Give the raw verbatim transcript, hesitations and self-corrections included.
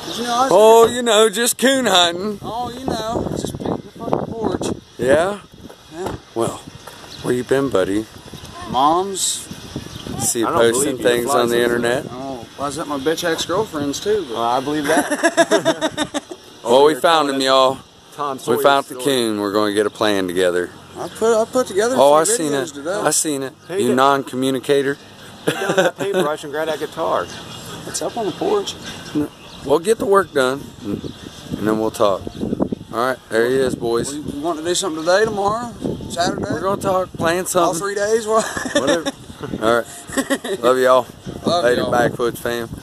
You know, oh, you know, just coon hunting. Oh, you know, just painting the fucking porch. Yeah? Yeah. Well, where you been, buddy? Mom's. See you posting things on the internet? Oh, I was at my bitch ex-girlfriend's too. But... Well, I believe that. Well, we found him, y'all. Tom We found the coon. We're going to get a plan together. I put I put together. Oh, a I few seen videos it. today. I seen it. Hey, You you non-communicator. Put down that paintbrush and grab that guitar. It's up on the porch. Well, get the work done, and then we'll talk. All right, there he is, boys. We, we want to do something today, tomorrow, Saturday. We're going to talk, plan all something. three days. What? Whatever. All right. Love y'all. Love Later, y'all. Backwoods fam.